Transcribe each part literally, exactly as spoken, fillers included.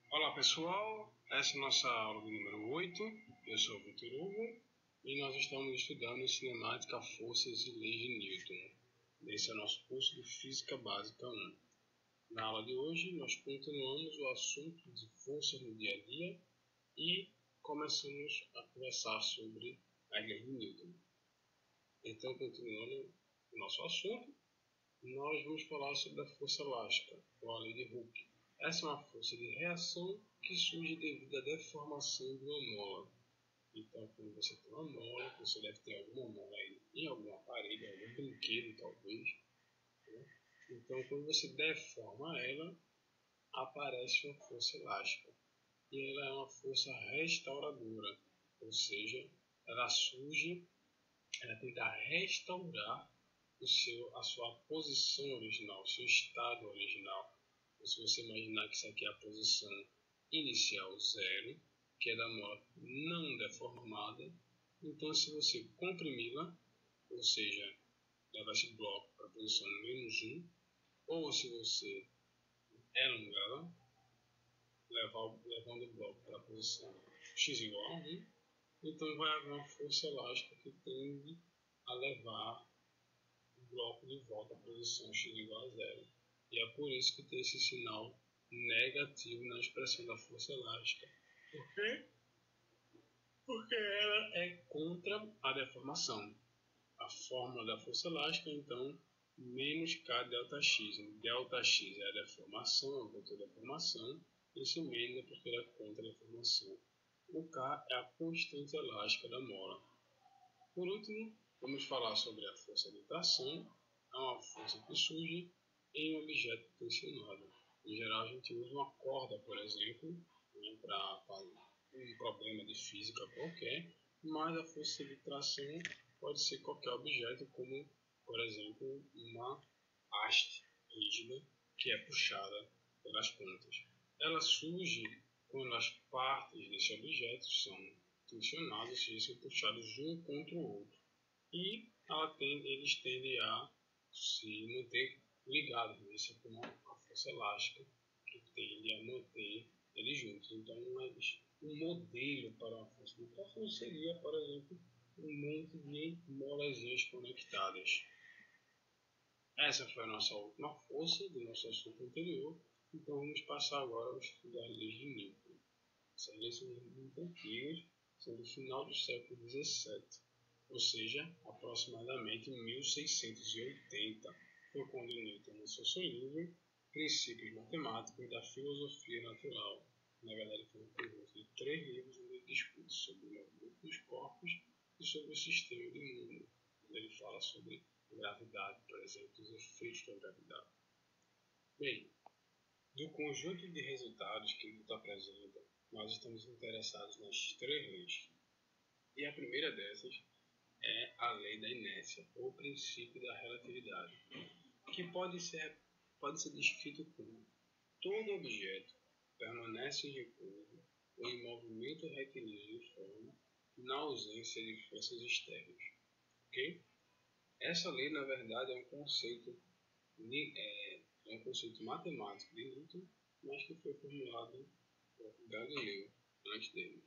Olá pessoal, essa é a nossa aula do número oito. Eu sou o Vitor Hugo e nós estamos estudando cinemática, forças e leis de Newton. Esse é o nosso curso de Física Básica um. Na aula de hoje nós continuamos o assunto de forças no dia a dia e começamos a conversar sobre as leis de Newton. Então, continuando o nosso assunto, nós vamos falar sobre a força elástica, ou a lei de Hooke. Essa é uma força de reação que surge devido à deformação de uma mola. Então, quando você tem uma mola, você deve ter alguma mola aí em algum aparelho, algum brinquedo talvez. Né? Então, quando você deforma ela, aparece uma força elástica. E ela é uma força restauradora, ou seja, ela surge, ela tenta restaurar o seu, a sua posição original, o seu estado original. Se você imaginar que isso aqui é a posição inicial zero, que é da mola não deformada, então se você comprimi-la, ou seja, levar esse bloco para a posição menos um, ou se você elongá-la, levando o bloco para a posição x igual a um, então vai haver uma força elástica que tende a levar o bloco de volta à posição x igual a zero. E é por isso que tem esse sinal negativo na expressão da força elástica. Por quê? Porque ela é contra a deformação. A fórmula da força elástica, então, menos K delta X. Delta X é a deformação, a contra a deformação, e esse menos é porque ela é contra a deformação. O K é a constante elástica da mola. Por último, vamos falar sobre a força de tração. É uma força que surge em um objeto tensionado. Em geral, a gente usa uma corda, por exemplo, né, para um problema de física qualquer, mas a força de tração pode ser qualquer objeto, como, por exemplo, uma haste rígida que é puxada pelas pontas. Ela surge quando as partes desse objeto são tensionadas, ou seja, são puxados um contra o outro. E ela tende, eles tendem a se manter ligados, né? Isso é como a força elástica que tende a manter eles juntos. Então, um modelo para uma força de tração seria, por exemplo, um monte de molazinhas conectadas. Essa foi a nossa última força do nosso assunto anterior. Então, vamos passar agora a estudar as leis de Newton. Essas leis são muito antigas, são do final do século dezessete. Ou seja, aproximadamente em mil seiscentos e oitenta, foi quando Newton lançou seu livro Princípios Matemáticos da Filosofia Natural. Na verdade, foi um conjunto de três livros onde ele discute sobre o movimento dos corpos e sobre o sistema do mundo. Ele fala sobre gravidade, por exemplo, os efeitos da gravidade. Bem, do conjunto de resultados que Newton apresenta, nós estamos interessados nas três leis. E a primeira dessas é a lei da inércia, ou princípio da relatividade, que pode ser, pode ser descrito como todo objeto permanece em repouso ou em movimento retilíneo uniforme na ausência de forças externas. Okay? Essa lei, na verdade, é um conceito, é, é um conceito matemático de Newton, mas que foi formulado por Galileu antes dele.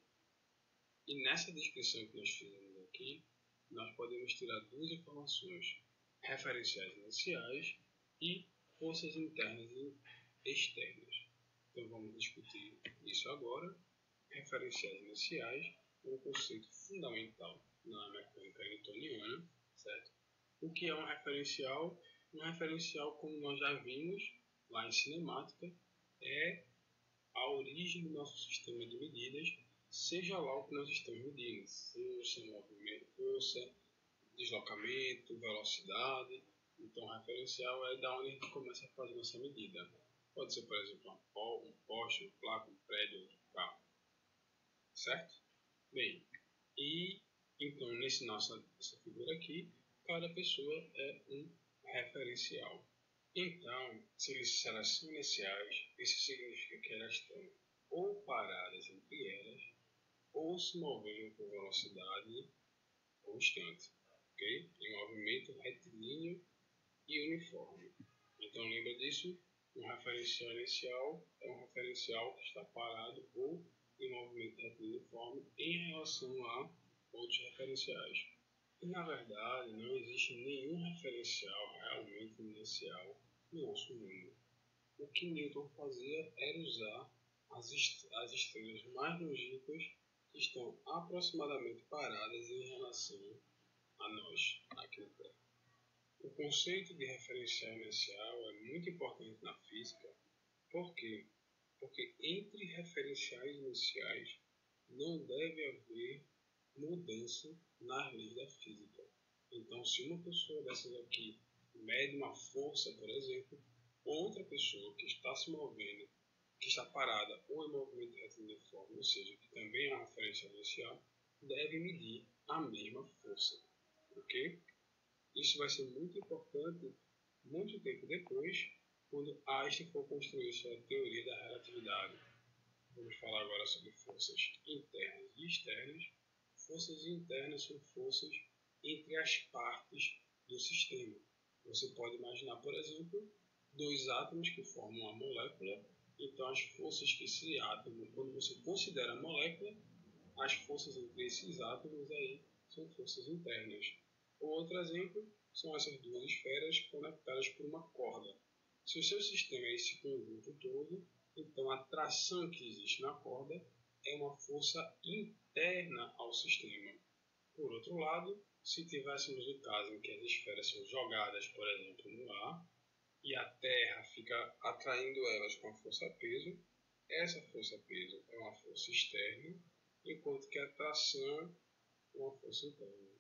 E nessa descrição que nós fizemos aqui, nós podemos tirar duas informações: referenciais iniciais e forças internas e externas. Então vamos discutir isso agora. Referenciais iniciais é um conceito fundamental na mecânica newtoniana, certo? O que é um referencial? Um referencial, como nós já vimos lá em cinemática, é a origem do nosso sistema de medidas, seja lá o que nós estamos medindo: força, movimento, força, deslocamento, velocidade. Então, o referencial é da onde a gente começa a fazer nossa medida. Pode ser, por exemplo, um poste, uma placa, um prédio, um carro. Certo? Bem, e então, nesse nossa, nessa figura aqui, cada pessoa é um referencial. Então, se elas são iniciais, isso significa que elas estão ou paradas entre elas, ou se movendo com velocidade constante, ok? Em movimento retilíneo e uniforme. Então, lembra disso? Um referencial inicial é um referencial que está parado ou em movimento retiliforme em relação a outros referenciais. E, na verdade, não existe nenhum referencial realmente inicial no nosso mundo. O que Newton fazia era usar as, est as estrelas mais longínquas que estão aproximadamente paradas em relação a nós, aqui na Terra. O conceito de referencial inicial é muito importante na física. Por quê? Porque entre referenciais iniciais não deve haver mudança nas leis da física. Então, se uma pessoa dessas aqui mede uma força, por exemplo, outra pessoa que está se movendo, que está parada ou em movimento retiliforme, ou seja, que também é uma referência inicial, deve medir a mesma força. Ok? Isso vai ser muito importante muito tempo depois, quando Einstein for construir sua teoria da relatividade. Vamos falar agora sobre forças internas e externas. Forças internas são forças entre as partes do sistema. Você pode imaginar, por exemplo, dois átomos que formam uma molécula. Então, as forças que esse átomo, quando você considera a molécula, as forças entre esses átomos aí são forças internas. O outro exemplo são essas duas esferas conectadas por uma corda. Se o seu sistema é esse conjunto todo, então a tração que existe na corda é uma força interna ao sistema. Por outro lado, se tivéssemos o caso em que as esferas são jogadas, por exemplo, no ar, e a Terra fica atraindo elas com a força-peso, essa força-peso é uma força externa, enquanto que a tração é uma força interna.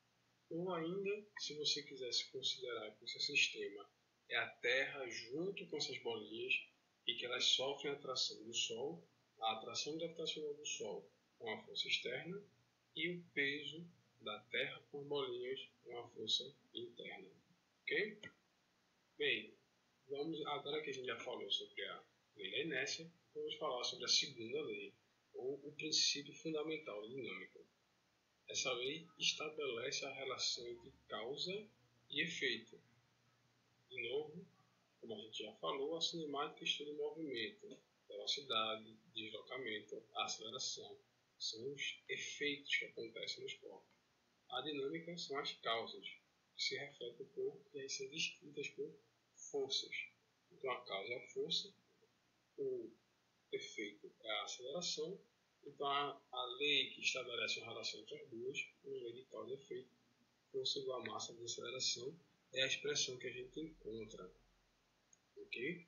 Ou ainda, se você quisesse considerar que o seu sistema é a Terra junto com essas bolinhas e que elas sofrem a atração do Sol, a atração gravitacional do Sol é uma força externa e o peso da Terra por bolinhas é uma força interna. Ok? Bem, vamos, agora que a gente já falou sobre a lei da inércia, vamos falar sobre a segunda lei, ou o princípio fundamental da dinâmica. Essa lei estabelece a relação entre causa e efeito. De novo, como a gente já falou, a cinemática estuda o movimento, velocidade, deslocamento, aceleração. São os efeitos que acontecem nos corpos. A dinâmica são as causas, que se refletem por e aí são descritas por forças. Então a causa é a força, o efeito é a aceleração. Então, a, a lei que estabelece uma relação entre as duas, uma lei de causa e efeito, força igual a massa de aceleração, é a expressão que a gente encontra. Ok?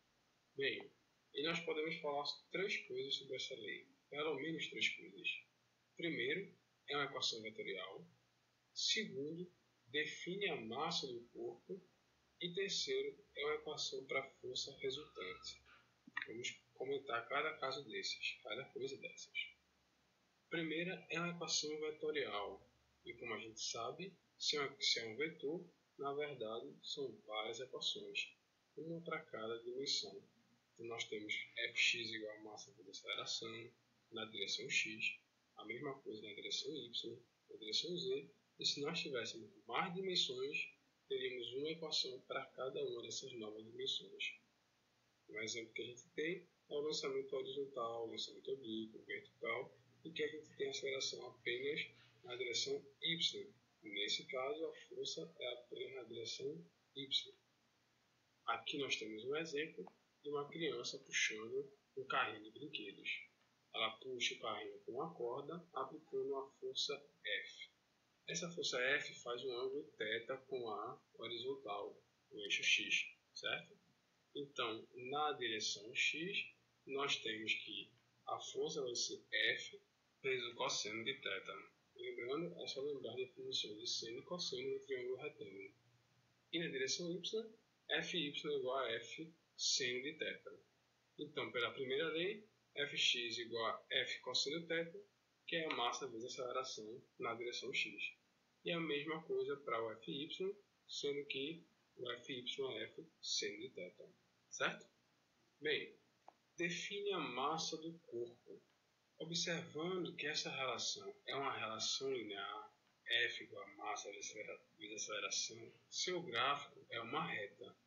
Bem, e nós podemos falar três coisas sobre essa lei. Pelo menos três coisas. Primeiro, é uma equação vetorial. Segundo, define a massa do corpo. E terceiro, é uma equação para a força resultante. Vamos comentar cada caso desses, cada coisa dessas. A primeira é uma equação vetorial, e como a gente sabe, se é um vetor, na verdade são várias equações, uma para cada dimensão. Então nós temos fx igual a massa vezes aceleração na direção x, a mesma coisa na direção y, na direção z, e se nós tivéssemos mais dimensões, teríamos uma equação para cada uma dessas novas dimensões. Um exemplo que a gente tem é o lançamento horizontal, o lançamento oblíquo, vertical, e que a gente tem aceleração apenas na direção y. Nesse caso, a força é apenas na direção y. Aqui nós temos um exemplo de uma criança puxando um carrinho de brinquedos. Ela puxa o carrinho com uma corda, aplicando uma força F. Essa força F faz um ângulo θ com a horizontal, o eixo x, certo? Então, na direção x, nós temos que a força vai ser F vezes o cosseno de θ. Lembrando, é só lembrar a definição de seno e cosseno do triângulo retângulo. E na direção y, Fy igual a F seno de θ. Então, pela primeira lei, Fx igual a F cosseno θ, que é a massa vezes a aceleração na direção x. E a mesma coisa para o Fy, sendo que o Fy é F seno de θ. Certo? Bem, define a massa do corpo. Observando que essa relação é uma relação linear, F igual a massa vezes aceleração, seu gráfico é uma reta.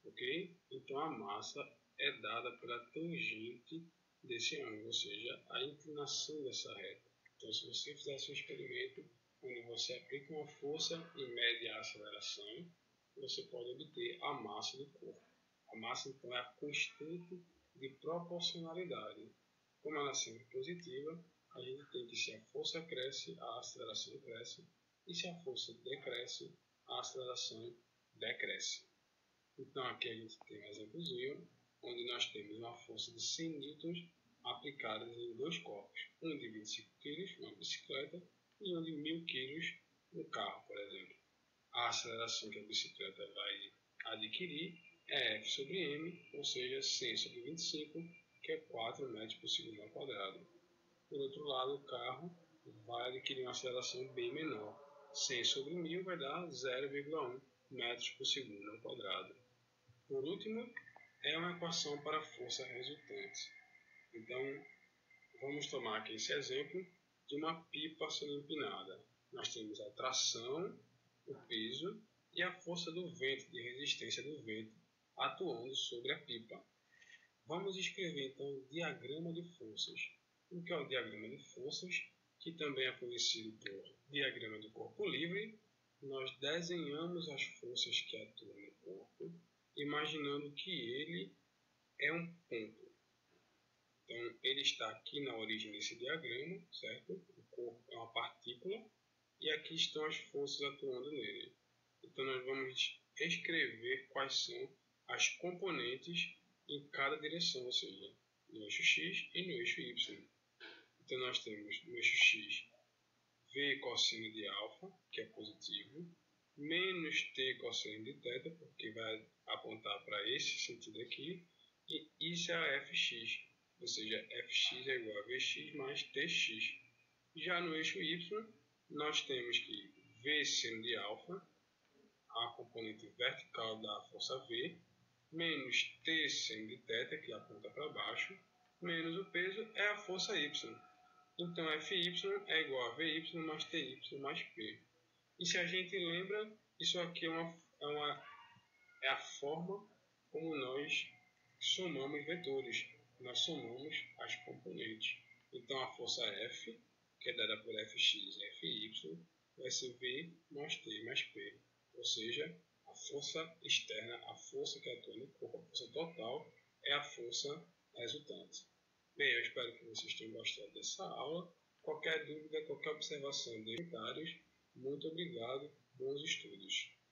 ok? Então a massa é dada pela tangente desse ângulo, ou seja, a inclinação dessa reta. Então, se você fizesse um experimento onde você aplica uma força e mede a aceleração, você pode obter a massa do corpo. A massa, então, é a constante de proporcionalidade. Como ela é sempre positiva, a gente tem que, se a força cresce, a aceleração cresce, e se a força decresce, a aceleração decresce. Então, aqui a gente tem um exemplozinho, onde nós temos uma força de cem newtons aplicada em dois corpos, um de vinte e cinco quilos, uma bicicleta, e um de mil quilos, um carro, por exemplo. A aceleração que a bicicleta vai adquirir é F sobre M, ou seja, cem sobre vinte e cinco, que é quatro metros por segundo ao quadrado. Por outro lado, o carro vai adquirir uma aceleração bem menor. cem sobre mil vai dar zero vírgula um metros por segundo ao quadrado. Por último, é uma equação para a força resultante. Então, vamos tomar aqui esse exemplo de uma pipa sendo empinada. Nós temos a tração, o peso e a força do vento, de resistência do vento, atuando sobre a pipa. Vamos escrever então o diagrama de forças. O que é o diagrama de forças, que também é conhecido por diagrama do corpo livre? Nós desenhamos as forças que atuam no corpo, imaginando que ele é um ponto. Então, ele está aqui na origem desse diagrama, certo? O corpo é uma partícula e aqui estão as forças atuando nele. Então, nós vamos escrever quais são as componentes em cada direção, ou seja, no eixo X e no eixo Y. Então, nós temos no eixo X V cosseno de alfa, que é positivo, menos T cosseno de θ, porque vai apontar para esse sentido aqui, e isso é a Fx, ou seja, Fx é igual a Vx mais Tx. Já no eixo Y, nós temos que V seno de alfa, a componente vertical da força V, menos T seno de θ, que aponta para baixo, menos o peso é a força Y. Então, Fy é igual a Vy mais Ty mais P. E se a gente lembra, isso aqui é, uma, é, uma, é a forma como nós somamos vetores. Nós somamos as componentes. Então, a força F, que é dada por Fx e Fy, vai ser V mais T mais P. Ou seja, a força externa, a força que atua no corpo, a força total, é a força resultante. Bem, eu espero que vocês tenham gostado dessa aula. Qualquer dúvida, qualquer observação, deixe comentários. Muito obrigado. Bons estudos.